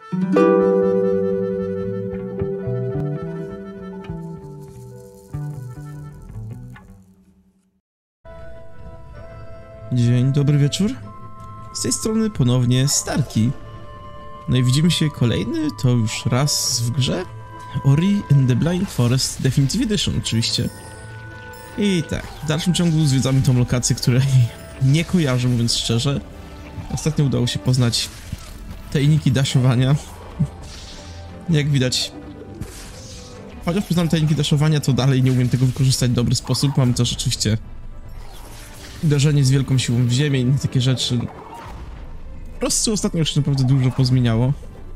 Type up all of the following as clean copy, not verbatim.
Dzień dobry wieczór. Z tej strony ponownie Starki. No i widzimy się kolejny, to już raz w grze, Ori and the Blind Forest Definitive Edition oczywiście. I tak, w dalszym ciągu zwiedzamy tą lokację, której nie kojarzę, mówiąc szczerze. Ostatnio udało się poznać tajniki daszowania. Jak widać, chociaż poznam tajniki daszowania, to dalej nie umiem tego wykorzystać w dobry sposób. Mam też oczywiście uderzenie z wielką siłą w ziemię i inne takie rzeczy. Po prostu ostatnio już naprawdę dużo pozmieniało.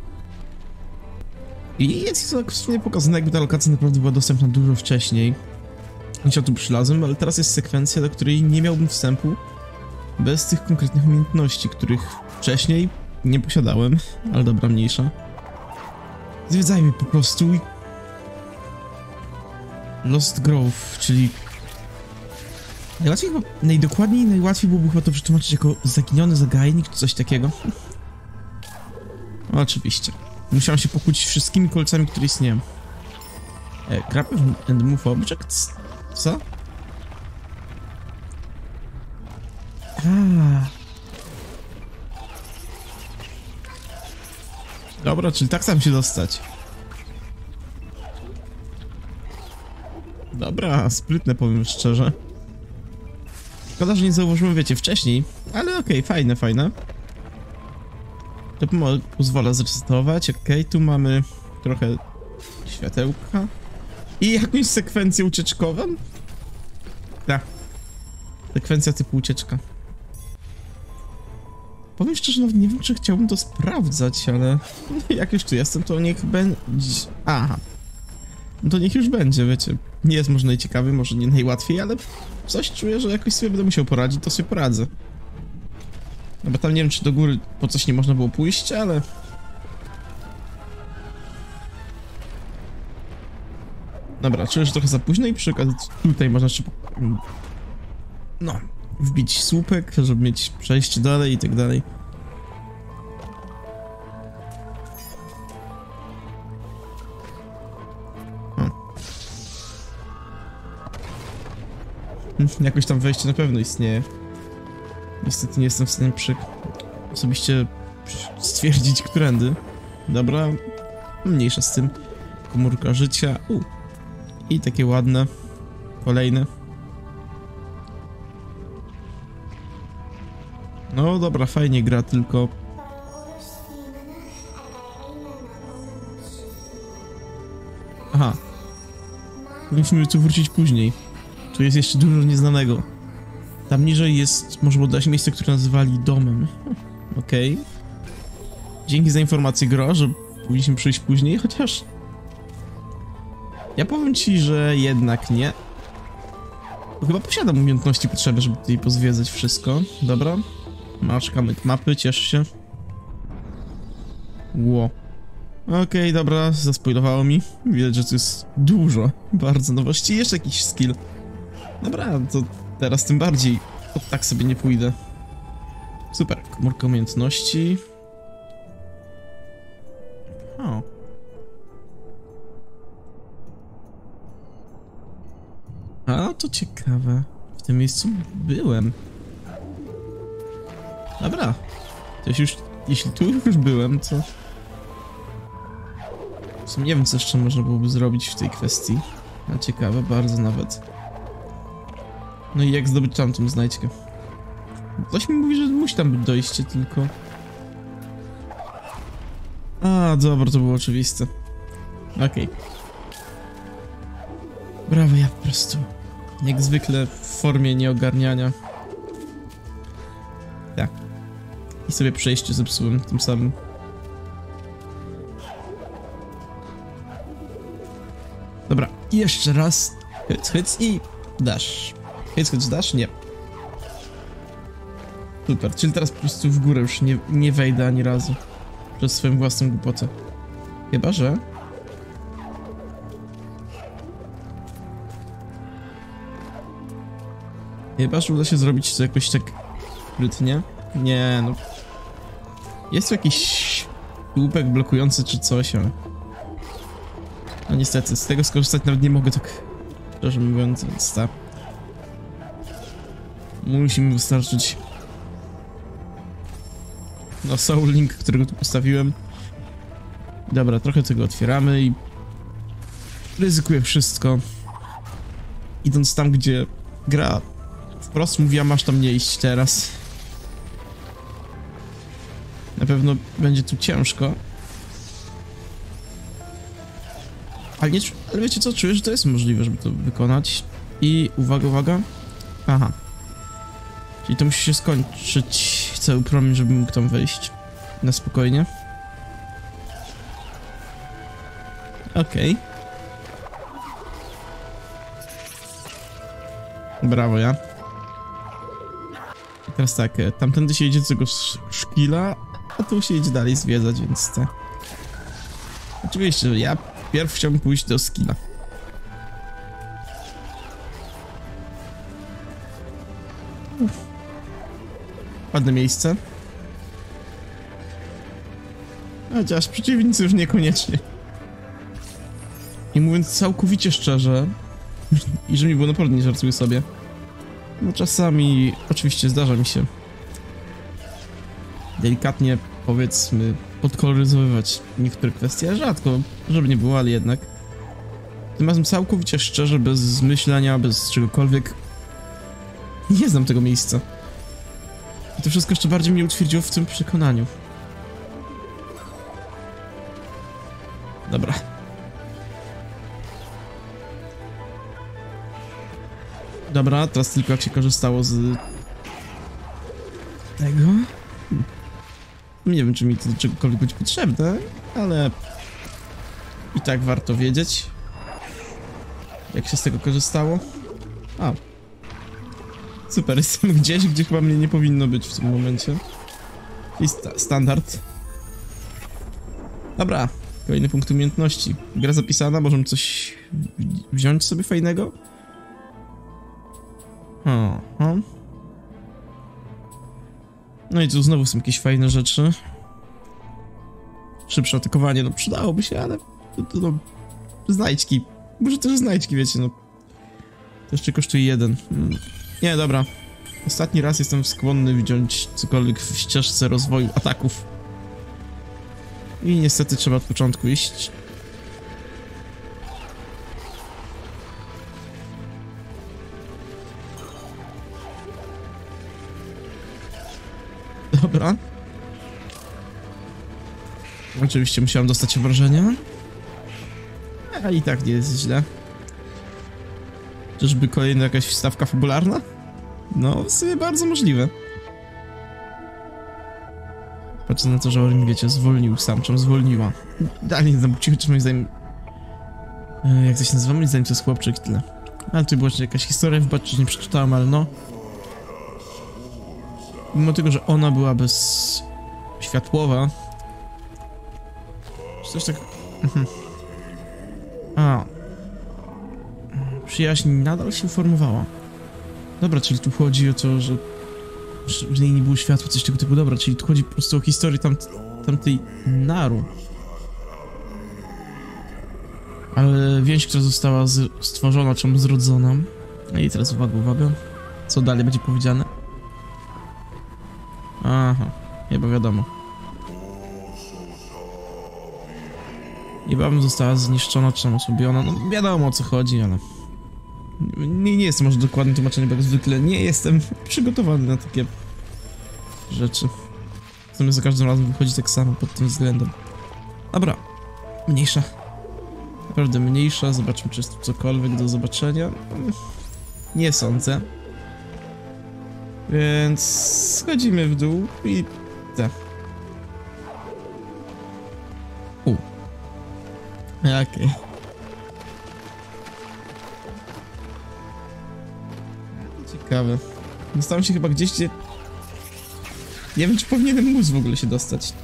I jest to w sumie pokazane, jakby ta lokacja naprawdę była dostępna dużo wcześniej niż ja tu przylazłem, ale teraz jest sekwencja, do której nie miałbym wstępu bez tych konkretnych umiejętności, których wcześniej nie posiadałem, ale dobra, mniejsza. Zwiedzajmy po prostu Lost Grove, czyli najłatwiej chyba, najłatwiej byłoby chyba to przetłumaczyć jako zaginiony zagajnik, czy coś takiego. Oczywiście. Musiałem się pokłócić wszystkimi kolcami, które istnieją. Grab and move object? Co? Dobra, czyli tak sam się dostać. Dobra, sprytne, powiem szczerze. Szkoda, że nie zauważyłem, wiecie, wcześniej, ale okej, fajne, fajne. To pozwala zresetować, okej, tu mamy trochę światełka. I jakąś sekwencję ucieczkową? Tak. Sekwencja typu ucieczka. Powiem szczerze, nawet nie wiem, czy chciałbym to sprawdzać, ale jak już tu jestem, to niech będzie... Aha. No to niech już będzie, wiecie. Nie jest może najciekawiej, może nie najłatwiej, ale coś czuję, że jakoś sobie będę musiał poradzić, to sobie poradzę. No bo tam nie wiem, czy do góry po coś nie można było pójść, ale... Dobra, czuję, że trochę za późno i przy okazji tutaj można szybko... No, wbić słupek, żeby mieć przejście dalej i tak dalej. Jakoś tam wejście na pewno istnieje. Niestety nie jestem w stanie osobiście stwierdzić, którędy. Dobra, mniejsza z tym. Komórka życia. I takie ładne. Kolejne. No dobra, fajnie gra, tylko... Aha. Musimy tu wrócić później. Tu jest jeszcze dużo nieznanego. Tam niżej jest, może było dać miejsce, które nazywali domem. Okej. Dzięki za informację, gro, że powinniśmy przyjść później, chociaż... Ja powiem ci, że jednak nie. Bo chyba posiadam umiejętności potrzebne, żeby tutaj pozwiedzać wszystko. Dobra. Masz kamyk mapy, ciesz się. Ło. Okej, dobra, zaspoilowało mi. Widać, że tu jest dużo, bardzo nowości. Jeszcze jakiś skill. Dobra, to teraz tym bardziej. O, tak sobie nie pójdę. Super, komórka umiejętności. O. A, to ciekawe. W tym miejscu byłem. Dobra. To jeśli tu już byłem, to... W sumie nie wiem, co jeszcze można byłoby zrobić w tej kwestii. A ciekawe, bardzo nawet. No i jak zdobyć tamtą znajdźkę? Ktoś mi mówi, że musi tam być dojście, tylko... A, dobra, to było oczywiste. Okej. Brawo, ja po prostu... Jak zwykle w formie nieogarniania. Tak. I sobie przejście zepsułem tym samym. Dobra, jeszcze raz. Hyc i dash. Hyc, dash? Nie. Super, czyli teraz po prostu w górę już nie wejdę ani razu. Przez swoją własną głupotę. Chyba, że... Chyba, że uda się zrobić to jakoś tak sprytnie. Nie, no... Jest tu jakiś Łupek blokujący czy coś, ale... No niestety, z tego skorzystać nawet nie mogę, tak szczerze mówiąc, więc tak. Musi mi wystarczyć... No, Soul Link, którego tu postawiłem. Dobra, trochę tego otwieramy i... ryzykuję wszystko. Idąc tam, gdzie gra wprost mówiła, masz tam nie iść teraz. Na pewno będzie tu ciężko. Ale, nie, ale wiecie co, czuję, że to jest możliwe, żeby to wykonać. I uwaga, uwaga. Aha. Czyli to musi się skończyć cały promień, żeby mógł tam wejść. Na spokojnie. Okej. Brawo, ja. I teraz tak, tamtędy się idzie do tego szkila, a tu się idzie dalej zwiedzać, więc tak. Oczywiście, ja pierw chciałbym pójść do skilla. Ładne miejsce. Chociaż przeciwnicy już niekoniecznie. I mówiąc całkowicie szczerze, i że mi było naprawdę, nie żartuję sobie, no czasami oczywiście zdarza mi się delikatnie, powiedzmy, podkoloryzowywać niektóre kwestie, rzadko, żeby nie było, ale jednak. Tym razem całkowicie szczerze, bez zmyślania, bez czegokolwiek, nie znam tego miejsca. I to wszystko jeszcze bardziej mnie utwierdziło w tym przekonaniu. Dobra. Dobra, teraz tylko jak się korzystało z tego. Nie wiem, czy mi to do czegokolwiek będzie potrzebne, ale i tak warto wiedzieć, jak się z tego korzystało. A. Super, jestem gdzieś, gdzie chyba mnie nie powinno być w tym momencie. I standard. Dobra, kolejny punkt umiejętności. Gra zapisana, możemy coś wziąć sobie fajnego? Aha. No i tu znowu są jakieś fajne rzeczy. Szybsze atakowanie, no przydałoby się, ale... No, znajdźki. Może też znajdźki, wiecie, no. To jeszcze kosztuje 1. Nie, dobra. Ostatni raz jestem skłonny wziąć cokolwiek w ścieżce rozwoju ataków. I niestety trzeba od początku iść. Dobra. Oczywiście musiałem dostać obrażenia. A i tak nie jest źle. Czyżby kolejna jakaś wstawka fabularna? No, w sumie bardzo możliwe. Patrzę na to, że Orin, wiecie, zwolnił sam, czym zwolniła. Dalej nie znam, czy moim zdaniem... Jak to się nazywa? Moim zdaniem to jest chłopczyk i tyle. Ale tu była jakaś historia, wybaczcie, nie przeczytałem, ale no... Mimo tego, że ona była bezświatłowa... Czy coś tak... A... Przyjaźń nadal się formowała. Dobra, czyli tu chodzi o to, że w niej nie było światła, coś tego typu. Dobra, czyli tu chodzi po prostu o historię tamtej Naru. Ale więź, która została stworzona, czemu zrodzona. No i teraz uwaga, uwaga. Co dalej będzie powiedziane? Aha, chyba wiadomo. Niebawem została zniszczona, czemu osłabiona. No wiadomo, o co chodzi, ale... Nie jestem może dokładnym tłumaczeniem, bo jak zwykle nie jestem przygotowany na takie rzeczy. Natomiast za każdym razem wychodzi tak samo pod tym względem. Dobra, mniejsza. Naprawdę mniejsza, zobaczmy, czy jest tu cokolwiek do zobaczenia. Nie sądzę. Więc schodzimy w dół i... tak. Okej. Ciekawe. Dostałem się chyba gdzieś, gdzie... Nie wiem, czy powinienem móc w ogóle się dostać.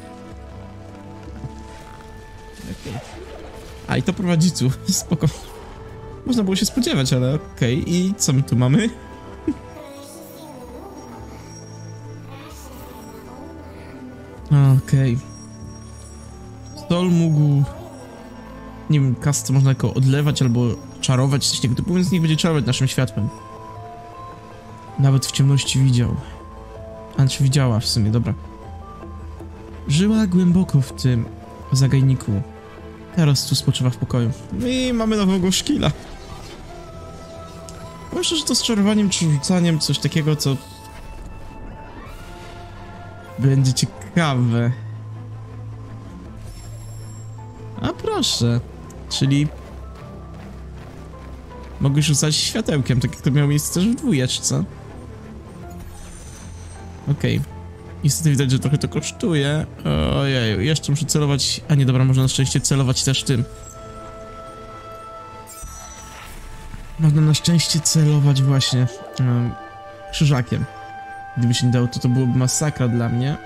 Okej. A, i to prowadzi tu. Spoko. Można było się spodziewać, ale okej. I co my tu mamy? Okej. Sol mógł... Nie wiem, kasty można jako odlewać albo czarować, coś tego typu, więc niech będzie czarować naszym światłem. Nawet w ciemności widział. Znaczy widziała w sumie, dobra. Żyła głęboko w tym zagajniku. Teraz tu spoczywa w pokoju. No i mamy nowego szkila. Myślę, że to z czarowaniem czy rzucaniem coś takiego, co... będzie ciekawe. A proszę. Czyli... mogę rzucać światełkiem, tak jak to miało miejsce też w dwójeczce. Okej. Niestety widać, że trochę to kosztuje. Ojej, jeszcze muszę celować... A nie, dobra, można na szczęście celować też tym. Można na szczęście celować właśnie krzyżakiem. Gdyby się nie dało, to byłoby masakra dla mnie.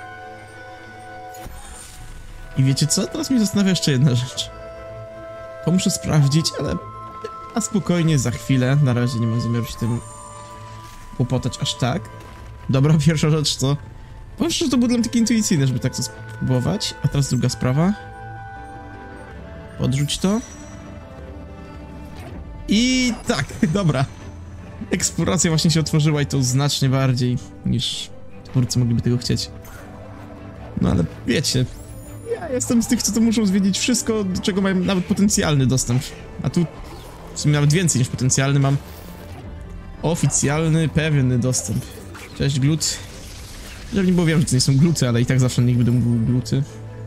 I wiecie co? Teraz mnie zastanawia jeszcze jedna rzecz. To muszę sprawdzić, ale na spokojnie za chwilę. Na razie nie mam zamiaru się tym kłopotać aż tak. Dobra, pierwsza rzecz to... powiem, że to było dla mnie takie intuicyjne, żeby tak to spróbować. A teraz druga sprawa. Odrzuć to. I tak, dobra. Eksploracja właśnie się otworzyła i to znacznie bardziej niż twórcy mogliby tego chcieć. No ale wiecie, ja jestem z tych, co to muszą zwiedzić wszystko, do czego mają nawet potencjalny dostęp. A tu w sumie nawet więcej niż potencjalny, mam oficjalny, pewny dostęp. Cześć, glut. Żeby nie było, wiem, że to nie są gluty, ale i tak zawsze niech będą gluty.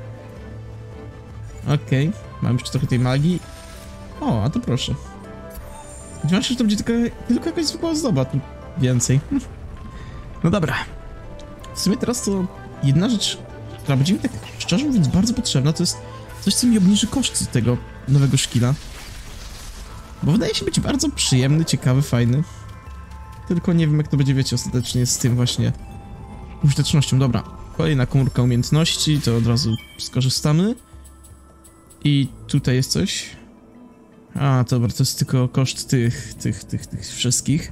Okej, mam jeszcze trochę tej magii. O, a to proszę. Spodziewałem się, że to będzie tylko jakaś zwykła ozdoba, tu więcej. No dobra. W sumie teraz to jedna rzecz, która będzie mi tak szczerze mówiąc bardzo potrzebna, to jest coś, co mi obniży koszty tego nowego szkila. Bo wydaje się być bardzo przyjemny, ciekawy, fajny. Tylko nie wiem, jak to będzie, wiecie, ostatecznie z tym właśnie użytecznością. Dobra, kolejna komórka umiejętności, to od razu skorzystamy. I tutaj jest coś. A, dobra, to jest tylko koszt tych wszystkich.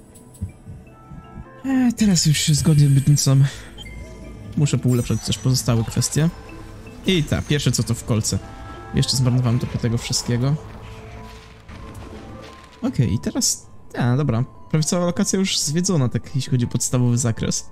Teraz już zgodnie z obietnicą muszę poulepszać też pozostałe kwestie. I tak, pierwsze co to w kolce. Jeszcze zmarnowałem trochę tego wszystkiego. Okej, i teraz... A, dobra, prawie cała lokacja już zwiedzona, tak jeśli chodzi o podstawowy zakres.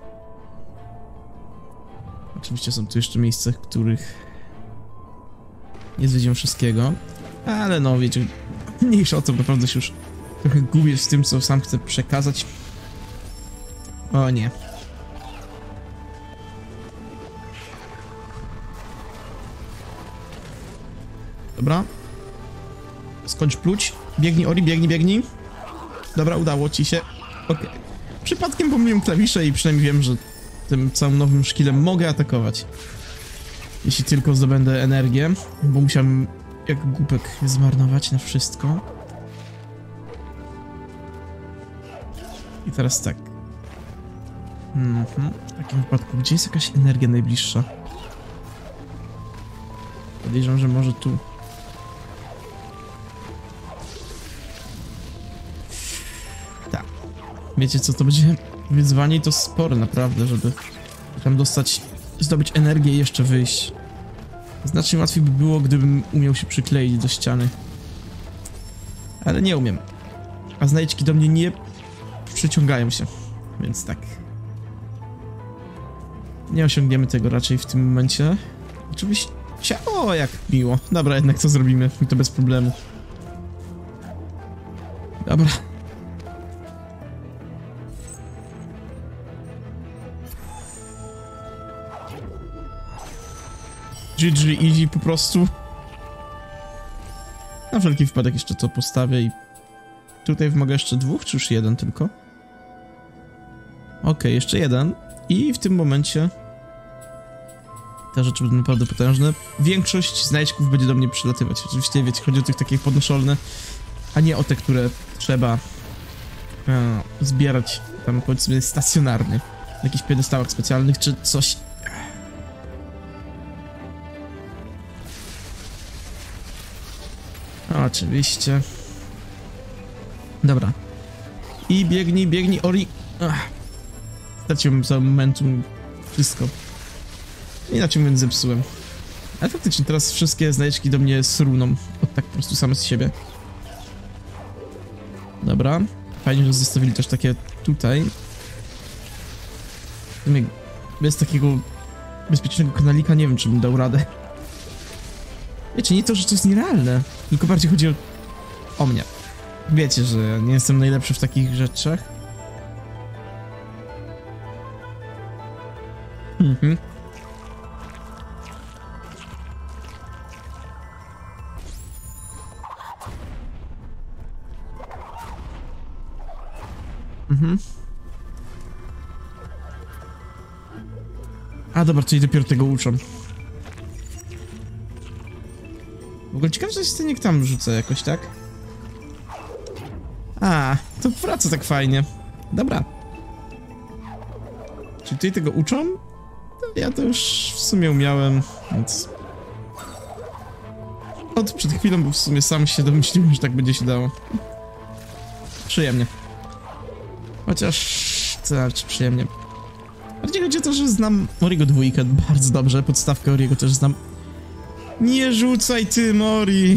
Oczywiście są tu jeszcze miejsca, w których nie zwiedziłem wszystkiego. Ale no, wiecie, mniejsza o to, naprawdę się już trochę gubię z tym, co sam chcę przekazać. O nie. Dobra. Skończ pluć. Biegnij, Ori, biegnij. Dobra, udało ci się. Okej. Przypadkiem pomyliłem klawisze i przynajmniej wiem, że tym całym nowym szkilem mogę atakować. Jeśli tylko zdobędę energię, bo musiałem jak głupek zmarnować na wszystko. I teraz tak. W takim wypadku, gdzie jest jakaś energia najbliższa? Podejrzewam, że może tu. Tak. Wiecie co, to będzie wyzwanie i to spore naprawdę, żeby tam zdobyć energię i jeszcze wyjść. Znacznie łatwiej by było, gdybym umiał się przykleić do ściany. Ale nie umiem. A znajdźki do mnie nie przyciągają się. Więc tak. Nie osiągniemy tego raczej w tym momencie. Oczywiście... O, jak miło. Dobra, jednak to zrobimy. I to bez problemu. Dobra. GG easy po prostu. Na wszelki wypadek jeszcze to postawię i... Tutaj wymaga jeszcze dwóch, czy już jeden tylko? Okej, jeszcze jeden. I w tym momencie... Te rzeczy będą naprawdę potężne. Większość znajdźków będzie do mnie przylatywać. Oczywiście, wiecie, chodzi o tych takich podnoszolne, a nie o te, które trzeba zbierać tam, powiedzmy, stacjonarnie. Na jakichś piedestałach specjalnych, czy coś... Oczywiście. Dobra. I biegnij, Ori. Straciłem za momentum wszystko. Inaczej mówiąc, zepsułem. Ale faktycznie teraz wszystkie znajdźki do mnie sruną. Od tak po prostu same z siebie. Dobra. Fajnie, że zostawili też takie tutaj. Bez takiego bezpiecznego kanalika nie wiem, czy bym dał radę. Wiecie, nie to, że to jest nierealne, tylko bardziej chodzi o mnie. Wiecie, że ja nie jestem najlepszy w takich rzeczach. Mhm. Mhm. A dobra, czyli dopiero tego uczą. W ogóle ciekawe, że jest ten, jak tam rzucę jakoś, tak? A, to wraca tak fajnie. Dobra. Czy tutaj tego uczą? To ja to już w sumie umiałem, więc... Przed chwilą, bo w sumie sam się domyśliłem, że tak będzie się dało. Przyjemnie. Chociaż... co znaczy przyjemnie? Bardziej chodzi o to, że znam Moriego 2 bardzo dobrze, podstawkę Oriego też znam. Nie rzucaj ty, Mori!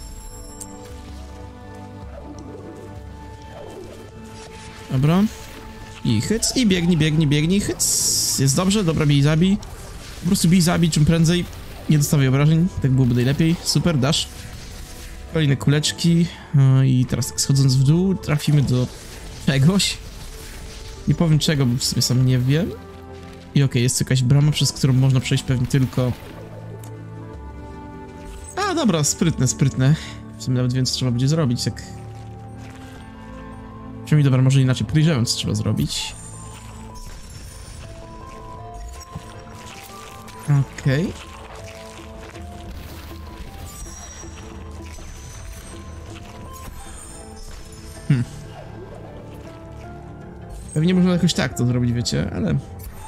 Dobra. I hyc, i biegnij, hyc. Jest dobrze, dobra, bij, zabij. Po prostu bij, zabij, czym prędzej. Nie dostawaj obrażeń, tak byłoby najlepiej. Super, dasz. Kolejne kuleczki. I teraz tak schodząc w dół, trafimy do czegoś. Nie powiem czego, bo w sumie sam nie wiem. I okej, jest jakaś brama, przez którą można przejść pewnie tylko... A, dobra, sprytne. W sumie nawet wiem, co trzeba będzie zrobić, tak... Przynajmniej dobra, może inaczej podejrzewam, co trzeba zrobić. Okej. Pewnie można jakoś tak to zrobić, wiecie, ale...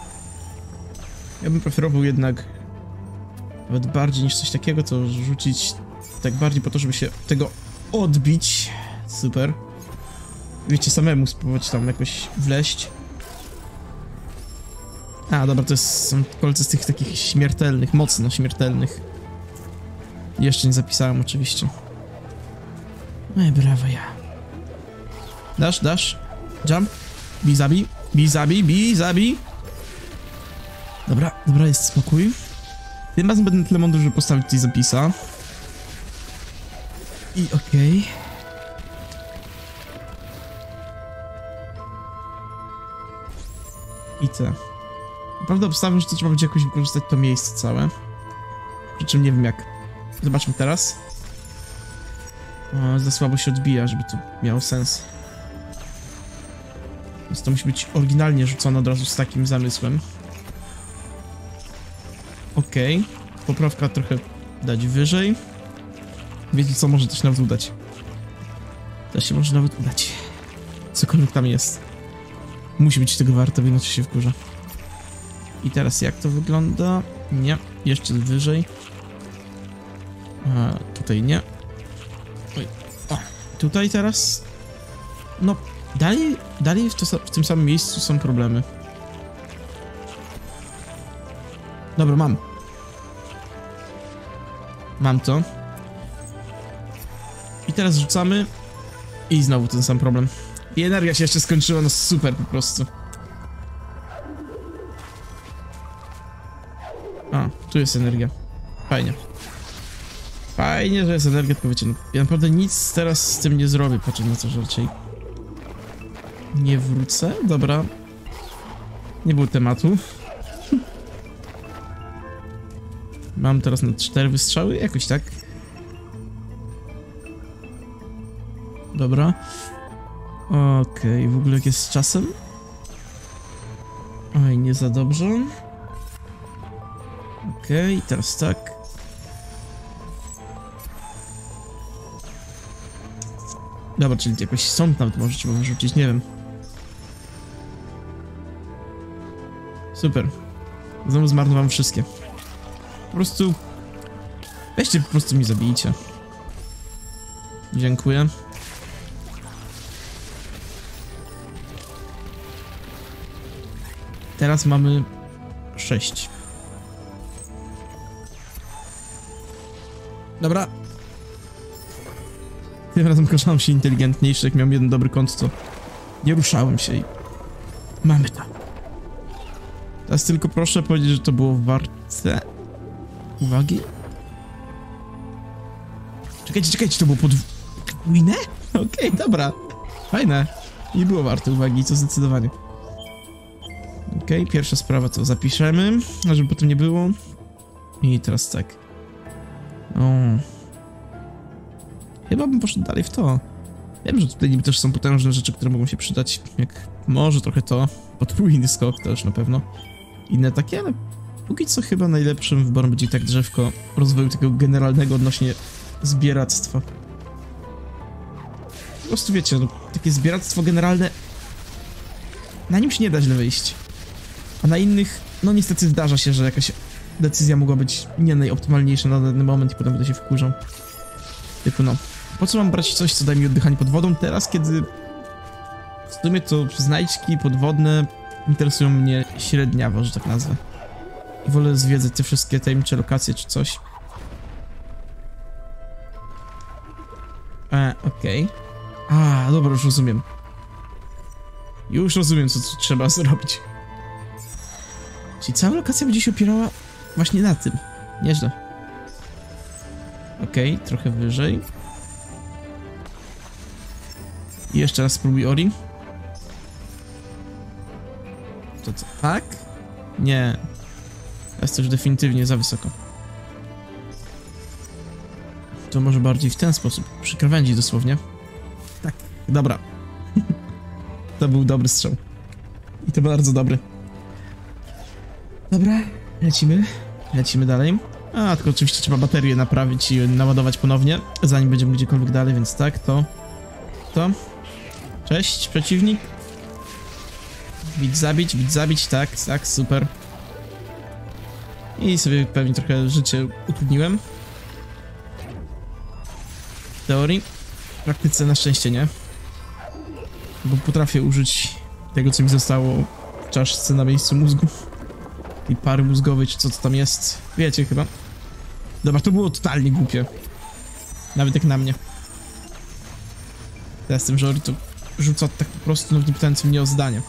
Ja bym preferował jednak... Nawet bardziej niż coś takiego, to rzucić tak bardziej po to, żeby się tego odbić. Super. Wiecie, samemu spróbować tam jakoś wleść. A, dobra, to są kolce z tych takich śmiertelnych, mocno śmiertelnych. Jeszcze nie zapisałem oczywiście. No i brawo ja. Dasz. Jump. Bij, zabij. Dobra, jest spokój. Tym razem będę tyle mądry, żeby postawić tutaj zapisa. I okej. I te. Naprawdę obstawiam, że to trzeba będzie jakoś wykorzystać to miejsce całe. Przy czym nie wiem jak. Zobaczmy teraz. Za słabo się odbija, żeby to miało sens. Więc to musi być oryginalnie rzucone od razu z takim zamysłem. Okej. Poprawka trochę dać wyżej. Wiecie co, może też nawet udać. To się może nawet udać. Cokolwiek tam jest. Musi być tego warte, bo inaczej się wkurza. I teraz jak to wygląda? Nie. Jeszcze wyżej. Tutaj nie. Oj. O, tutaj teraz. No, dalej w tym samym miejscu są problemy. Dobra, mam to. I teraz rzucamy. I znowu ten sam problem. I energia się jeszcze skończyła, no super po prostu. A, tu jest energia. Fajnie. Fajnie, że jest energia, tylko wiecie, no, ja naprawdę nic teraz z tym nie zrobię, patrzę na to, że raczej nie wrócę. Dobra. Nie było tematu. Mam teraz na 4 wystrzały, jakoś tak. Dobra. Okej, w ogóle jak jest z czasem? Oj, nie za dobrze. Okej, teraz tak. Dobra, czyli jakoś sąd nawet może trzeba wyrzucić, nie wiem. Super. Znowu zmarnowałem wszystkie. Po prostu... Weźcie, po prostu mi zabijcie. Dziękuję. Teraz mamy 6. Dobra. Tym razem koszałem się inteligentniejszy, jak miałem jeden dobry kąt, to nie ruszałem się i... Mamy to. Teraz tylko proszę powiedzieć, że to było warte... uwagi? Czekajcie, to było podwójne? Okej, dobra. Fajne. Nie było warte uwagi, to zdecydowanie. Okej, pierwsza sprawa to zapiszemy, żeby potem nie było. I teraz tak. O. Chyba bym poszedł dalej w to. Wiem, że tutaj niby też są potężne rzeczy, które mogą się przydać, jak może trochę to. Podwójny skok też na pewno. Inne takie, ale póki co chyba najlepszym wyborem będzie tak drzewko rozwoju takiego generalnego odnośnie zbieractwa. Po prostu wiecie, no, takie zbieractwo generalne, na nim się nie da źle wyjść. A na innych, no niestety zdarza się, że jakaś decyzja mogła być nie najoptymalniejsza na dany moment i potem będę się wkurzał. Typu no, po co mam brać coś, co daje mi oddychanie pod wodą teraz, kiedy w sumie to znajdźki podwodne interesują mnie średniawo, że tak nazwę. I wolę zwiedzać te wszystkie tajemnicze lokacje czy coś. Okej. A, dobra, już rozumiem. Już rozumiem, co tu trzeba zrobić. Czyli cała lokacja będzie się opierała właśnie na tym. Nieźle. Okej, trochę wyżej. I jeszcze raz spróbuj Ori. To co? Tak? Nie. Jest to już definitywnie za wysoko. To może bardziej w ten sposób. Przy krawędzi dosłownie. Tak, dobra. To był dobry strzał. I to bardzo dobry. Dobra, lecimy. Lecimy dalej. A, tylko oczywiście trzeba baterię naprawić i naładować ponownie, zanim będziemy gdziekolwiek dalej, więc tak, to. Cześć, przeciwnik. Widz zabić, tak, super. I sobie pewnie trochę życie utrudniłem. W teorii. W praktyce na szczęście nie. Bo potrafię użyć tego, co mi zostało w czaszce na miejscu mózgu. I pary mózgowej, czy co to tam jest. Wiecie chyba. Dobra, to było totalnie głupie. Nawet jak na mnie. Teraz tym, że Ori to rzuca tak po prostu, no nie pytając mnie o zdanie.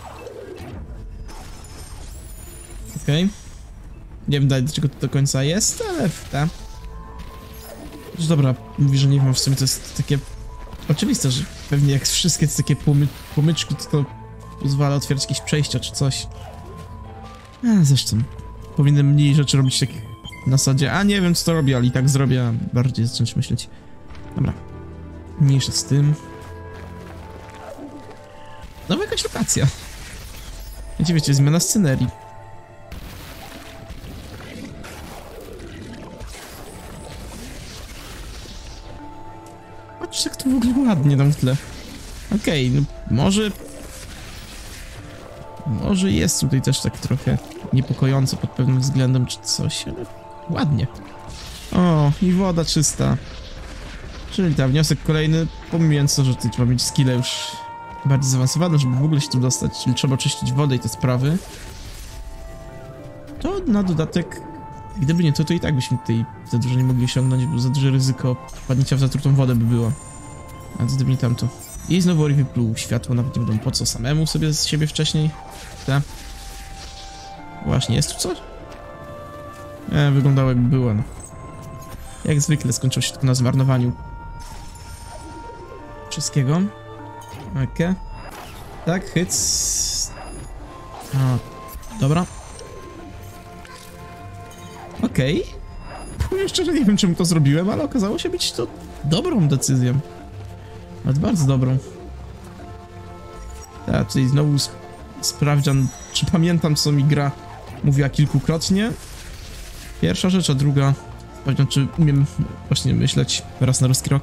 Okej. Nie wiem do czego to do końca jest, ale ta. Dobra, mówi, że nie wiem, w sumie to jest takie oczywiste, że pewnie jak wszystkie te takie pomyczki, to pozwala otwierać jakieś przejścia czy coś. A zresztą, powinienem mniej rzeczy robić takich na zasadzie, a nie wiem co to robię, ale i tak zrobię, a bardziej zacząć myśleć. Dobra, mniejsza z tym. Nowa jakaś lokacja. Wiecie, zmiana scenerii. Patrz jak to w ogóle ładnie tam w tle. Okej, no może jest tutaj też tak trochę niepokojąco pod pewnym względem czy coś, ale ładnie. O, i woda czysta. Czyli tam wniosek kolejny, pomijając to, że tutaj trzeba mieć skille już bardziej zaawansowane, żeby w ogóle się tu dostać, czyli trzeba oczyścić wodę i te sprawy. To na dodatek, gdyby nie to i tak byśmy tutaj za dużo nie mogli osiągnąć, bo za duże ryzyko wpadnięcia w zatrutą wodę by było. A gdyby nie tamto. I znowu Ori wypluł światło, nawet nie wiadomo po co samemu sobie z siebie wcześniej. Tak. Właśnie, jest tu coś? Wyglądało jakby było, no. Jak zwykle skończyło się tylko na zmarnowaniu wszystkiego. Okej. Tak, hyc. A, dobra. Okej. Powiem szczerze, nie wiem czemu to zrobiłem, ale okazało się być to dobrą decyzją. Nawet bardzo dobrą. Tak, czyli znowu sprawdzian, czy pamiętam co mi gra mówiła kilkukrotnie. Pierwsza rzecz, a druga sprawdzian, czy umiem właśnie myśleć raz na ruski rok.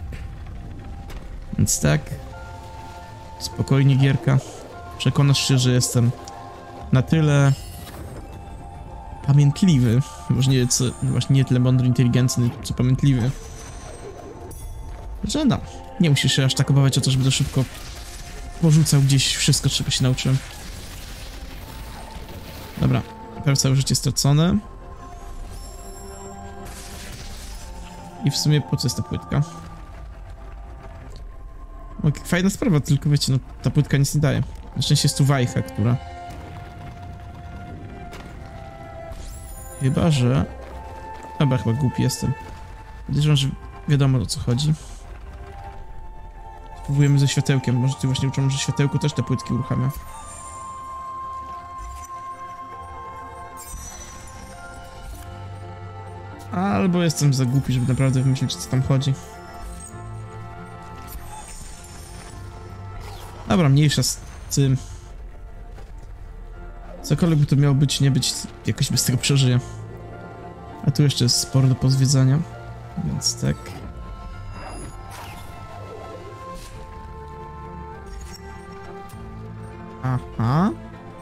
Więc tak. Spokojnie gierka. Przekonasz się, że jestem na tyle pamiętliwy. Właśnie nie tyle mądry, inteligentny, co pamiętliwy. Że no, nie musisz się aż tak obawiać o to, żeby to szybko porzucał gdzieś wszystko, czego się nauczyłem. Dobra, prawie całe życie stracone. I w sumie po co jest ta płytka? Fajna sprawa, tylko wiecie, no ta płytka nic nie daje. Na szczęście jest tu wajcha, która... Chyba, że... Dobra, chyba głupi jestem. Podejrzewam, że wiadomo, o co chodzi. Spróbujemy ze światełkiem. Może ty właśnie uczą, że światełko też te płytki uruchamia. Albo jestem za głupi, żeby naprawdę wymyślić, co tam chodzi. Dobra, mniejsza z tym. Cokolwiek by to miało być, nie być, jakoś bez tego przeżyję. A tu jeszcze jest sporo do pozwiedzania, więc tak. Aha.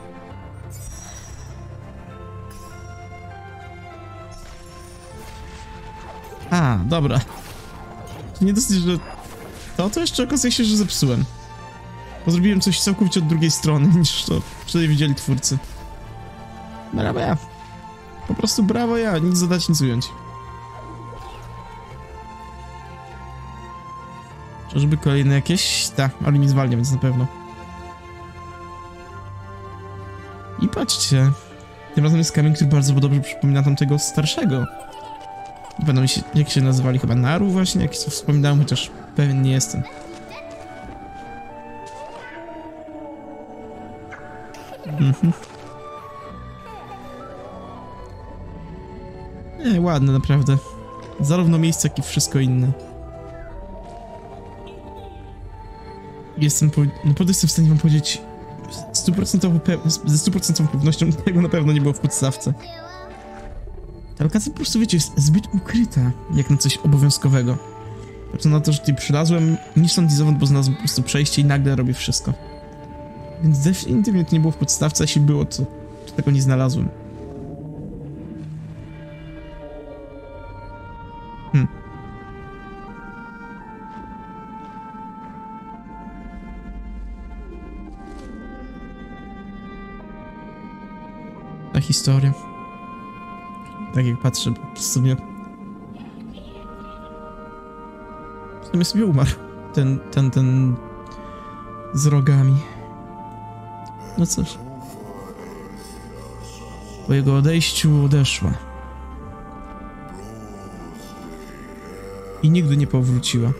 A, dobra. To nie dosyć, że... To jeszcze okazuje się, że zepsułem. Bo zrobiłem coś całkowicie od drugiej strony, niż to przynajmniej widzieli twórcy. Brawo ja. Po prostu brawo ja, nic dodać, nic ująć. Czyżby kolejne jakieś? Tak, ale mi zwalnia, więc na pewno. I patrzcie. Tym razem jest kamień, który bardzo dobrze przypomina tamtego starszego. Nie pamiętam, jak się nazywali, chyba Naru właśnie, jak to wspominałem, chociaż pewien nie jestem. Nie, ładne naprawdę. Zarówno miejsce, jak i wszystko inne. Naprawdę jestem w stanie wam powiedzieć ze 100% pewnością, tego na pewno nie było w podstawce. Ta lokacja po prostu, wiecie, jest zbyt ukryta, jak na coś obowiązkowego. Patrzę na to, że tutaj przylazłem, nie sądzę, bo znalazłem po prostu przejście i nagle robię wszystko. Więc definitywnie to nie było w podstawce, a jeśli było, to tego nie znalazłem. Ta historia. Tak jak patrzę, w sumie sobie umarł. Ten z rogami. No cóż. Po jego odejściu odeszła. I nigdy nie powróciła.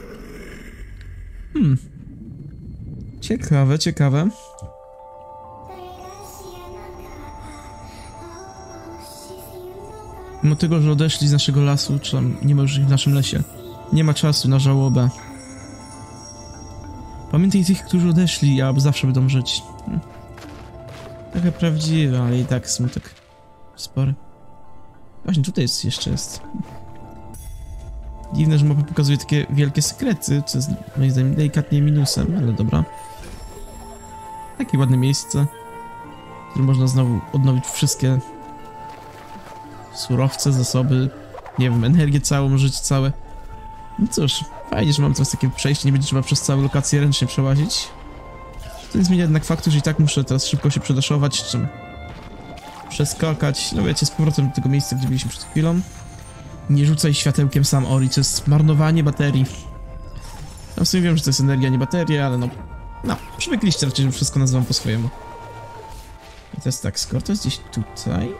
Ciekawe, ciekawe. Mimo tego, że odeszli z naszego lasu, czy tam nie ma już ich w naszym lesie, nie ma czasu na żałobę. Pamiętaj tych, którzy odeszli, a zawsze będą żyć. Trochę prawdziwe, ale i tak smutek spory. Właśnie tutaj jeszcze jest. Dziwne, że mapa pokazuje takie wielkie sekrety, co jest moim zdaniem delikatnie minusem, ale dobra. Takie ładne miejsce, w którym można znowu odnowić wszystkie surowce, zasoby, nie wiem, energię całą, życie całe. No cóż, fajnie, że mam teraz takie przejście, nie będzie trzeba przez całą lokację ręcznie przełazić. To nie zmienia jednak faktu, że i tak muszę teraz szybko się przedaszować, czym przeskakać, no wiecie, z powrotem do tego miejsca, gdzie byliśmy przed chwilą. Nie rzucaj światełkiem sam, Ori, to jest marnowanie baterii. Ja w sumie wiem, że to jest energia, nie bateria, ale no, przywykliście raczej, że wszystko nazywam po swojemu. I to jest tak, skoro to jest gdzieś tutaj...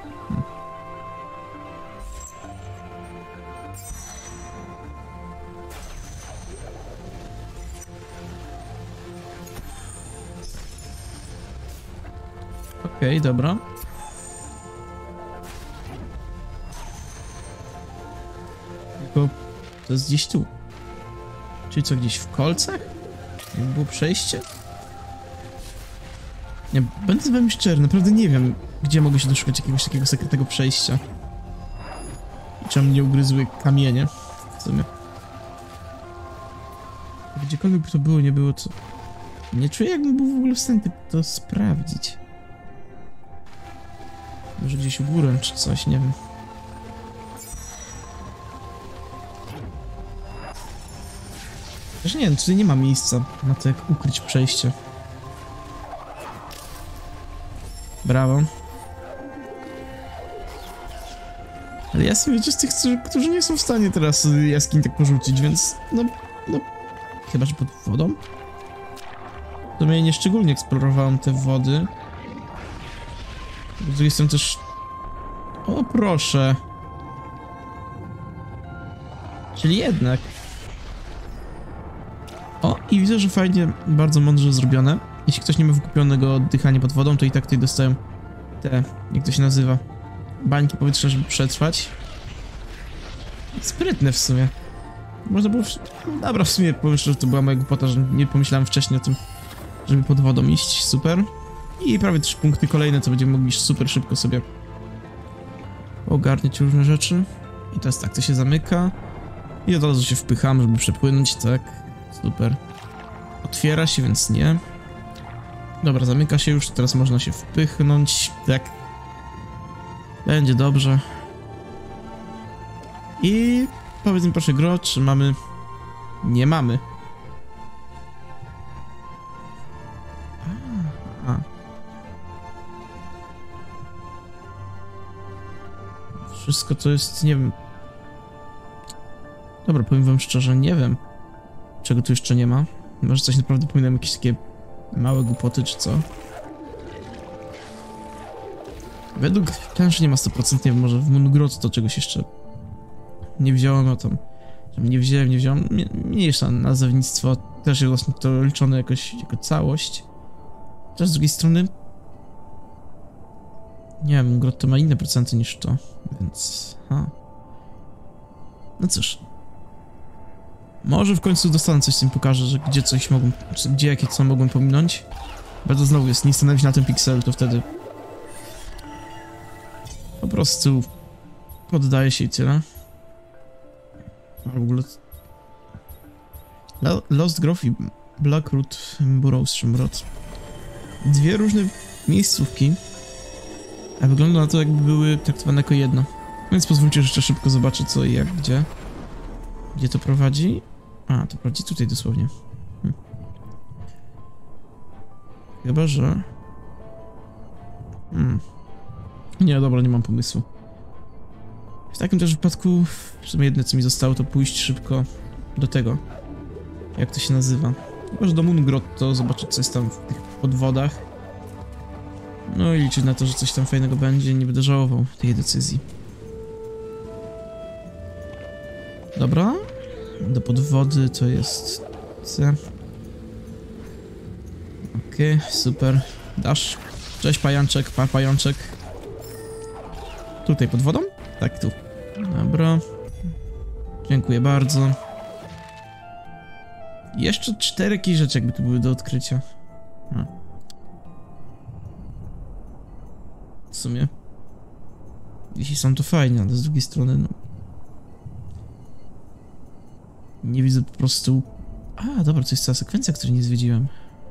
Okej, dobra. Tylko to jest gdzieś tu. Czyli co, gdzieś w kolcach? Jak było przejście? Nie, będę z wami szczery, naprawdę nie wiem, gdzie mogę się doszukać jakiegoś takiego sekretnego przejścia. Czemu mnie ugryzły kamienie? W sumie. Gdziekolwiek by to było, nie było, to... Nie czuję, jakbym był w ogóle w stanie to sprawdzić. Może gdzieś u górę, czy coś, nie wiem. Też nie wiem, tutaj nie ma miejsca na to, jak ukryć przejście. Brawo. Ale ja jestem, wiecie, z tych, którzy nie są w stanie teraz jaskiń tak porzucić, więc no, chyba, że pod wodą? To ja nie szczególnie eksplorowałem te wody. Z drugiej strony też... O, proszę. Czyli jednak. O, i widzę, że fajnie, bardzo mądrze zrobione. Jeśli ktoś nie ma wykupionego oddychania pod wodą, to i tak tutaj dostają te, jak to się nazywa, bańki powietrza, żeby przetrwać. Sprytne w sumie. Można było... Dobra, w sumie powiem szczerze, że to była moja głupota, że nie pomyślałem wcześniej o tym, żeby pod wodą iść. Super. I prawie 3 punkty kolejne, co będziemy mogli super szybko sobie ogarniać różne rzeczy. I teraz tak, to się zamyka. I od razu się wpycham, żeby przepłynąć, tak. Super. Otwiera się, więc nie. Dobra, zamyka się już, teraz można się wpychnąć. Tak. Będzie dobrze. I powiedz mi proszę, Gro, czy mamy... Nie mamy. A. Wszystko to jest, nie wiem... Dobra, powiem wam szczerze, nie wiem, czego tu jeszcze nie ma. Może coś naprawdę powinienem, jakieś takie małe głupoty, czy co? Według planszy nie ma 100%, nie wiem, może w Moongrot to czegoś jeszcze nie wziąłem o tym. Nie wziąłem. Mniejsza nazewnictwo, też jest właśnie to liczone jakoś jako całość. Też z drugiej strony... Nie wiem, Moongrot to ma inne procenty niż to, więc... No cóż. Może w końcu dostanę coś, co mi pokaże, że gdzie coś mogą... Gdzie jakie co mogłem pominąć. Bardzo znowu jest, nie stanąć na tym pikselu, to wtedy... Po prostu... Poddaje się i tyle. A w ogóle... Lost Grove i Blackroot Burrows Shimrot. Dwie różne miejscówki, a wygląda na to, jakby były traktowane jako jedno. Więc pozwólcie, że jeszcze szybko zobaczę co i jak, gdzie. Gdzie to prowadzi? A, to prowadzi tutaj dosłownie. Chyba, że... Nie, dobra, nie mam pomysłu. W takim też wypadku, w sumie jedyne co mi zostało, to pójść szybko do tego. Jak to się nazywa? Chyba, że do Moongrot, to zobaczyć co jest tam w tych podwodach. No i liczyć na to, że coś tam fajnego będzie, nie będę żałował tej decyzji. Dobra. Do podwody to jest... C. Okej, super. Dasz. Cześć pajączek, pajączek. Tutaj pod wodą? Tak, tu. Dobra. Dziękuję bardzo. Jeszcze 4 jakieś rzeczy jakby tu były do odkrycia. W sumie. Jeśli są to fajne, ale z drugiej strony no... Nie widzę po prostu... A, dobra, to jest cała sekwencja, której nie zwiedziłem.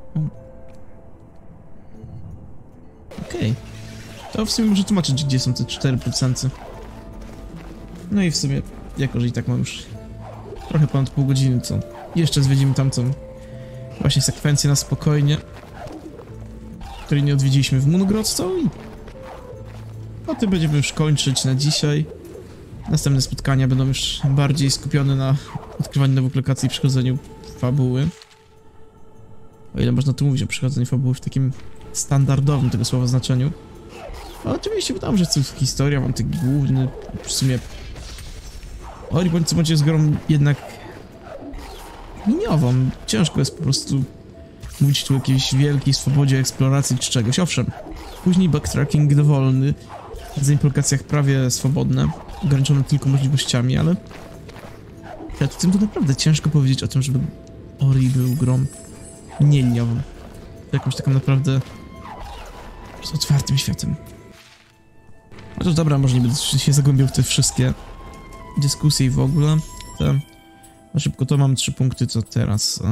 Okej. To w sumie może tłumaczyć, gdzie są te 4%. No i w sumie, jako że i tak mam już trochę ponad pół godziny, to jeszcze zwiedzimy tamtą właśnie sekwencję na spokojnie, której nie odwiedziliśmy w Moongrot, to i o tym będziemy już kończyć na dzisiaj. Następne spotkania będą już bardziej skupione na odkrywaniu nowych lokacji i przechodzeniu fabuły. O ile można tu mówić o przechodzeniu fabuły w takim standardowym tego słowa znaczeniu. Ale oczywiście wydaje mi się, że to jest historia, mam taki główny, w sumie... Ori bądź co bądź jest grą jednak... liniową. Ciężko jest po prostu mówić tu o jakiejś wielkiej swobodzie eksploracji czy czegoś. Owszem, później backtracking dowolny, w lokacjach prawie swobodne, ograniczone tylko możliwościami, ale... Przed tym to naprawdę ciężko powiedzieć o tym, żeby Ori był grą nieliniową. Jakąś taką naprawdę... z otwartym światem. Chociaż dobra, może nie będę się zagłębiał w te wszystkie dyskusje i w ogóle. Na szybko to mam 3 punkty, co teraz.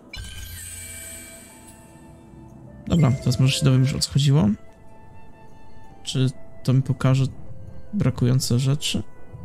Dobra, teraz może się dowiem już o co chodziło. Czy to mi pokaże brakujące rzeczy?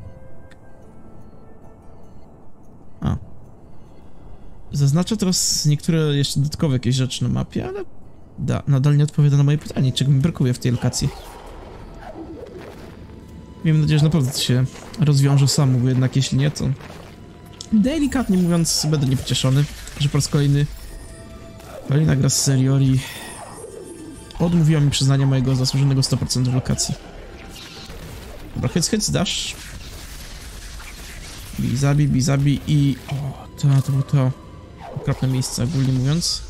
Zaznaczę teraz niektóre jeszcze dodatkowe jakieś rzeczy na mapie, ale nadal nie odpowiada na moje pytanie, czego mi brakuje w tej lokacji. Miejmy nadzieję, że naprawdę to się rozwiąże samo, bo jednak jeśli nie, to delikatnie mówiąc będę niepocieszony, że po raz kolejna gra z serii Ori odmówiła mi przyznania mojego zasłużonego 100% lokacji. Dobra, hyc, dash. Bizabi i... O, to było to okropne miejsce, ogólnie mówiąc.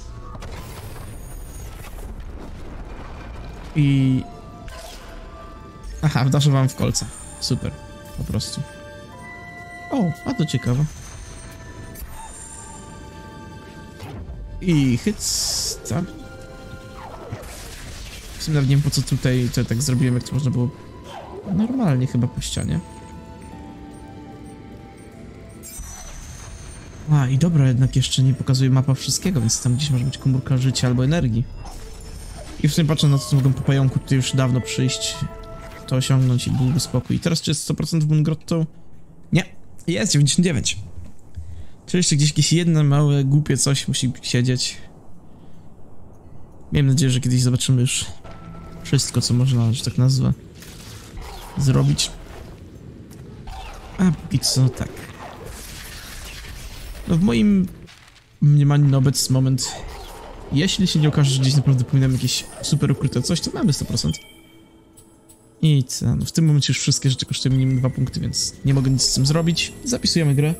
I... Aha, wdaszowałem w kolca. Super, po prostu. O, a to ciekawe. I hyc, tak. W sumie nawet nie wiem, po co tutaj to tak zrobiłem, jak to można było normalnie chyba po ścianie. A, i dobra, jednak jeszcze nie pokazuje mapa wszystkiego, więc tam gdzieś może być komórka życia albo energii. I w sumie patrząc na to, co mogę po pająku tutaj już dawno przyjść, to osiągnąć i byłby spokój. I teraz czy jest 100% w Moongrotto? Nie, jest 99. Czy jeszcze gdzieś jakieś jedno małe, głupie coś musi siedzieć. Miejmy nadzieję, że kiedyś zobaczymy już wszystko, co można, że tak nazwę, zrobić. A póki co tak. No w moim mniemaniu na obecny moment, jeśli się nie okaże, że gdzieś naprawdę powinienem jakieś super ukryte coś, to mamy 100%. I co? No w tym momencie już wszystkie rzeczy kosztują minimum 2 punkty, więc nie mogę nic z tym zrobić. Zapisujemy grę.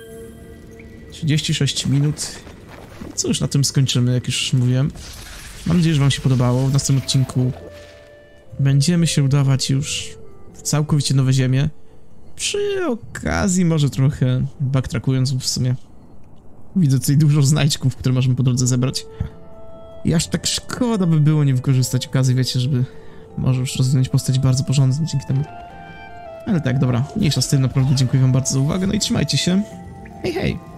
36 minut. No cóż, na tym skończymy, jak już mówiłem. Mam nadzieję, że wam się podobało. W następnym odcinku będziemy się udawać już w całkowicie nowe ziemie. Przy okazji może trochę backtrackując, bo w sumie widzę tutaj dużo znajdźków, które możemy po drodze zebrać. I aż tak szkoda by było nie wykorzystać okazji, wiecie, żeby może już rozwinąć postać bardzo porządnie dzięki temu. Ale tak, dobra, mniejsza z tym, naprawdę dziękuję wam bardzo za uwagę, no i trzymajcie się. Hej, hej!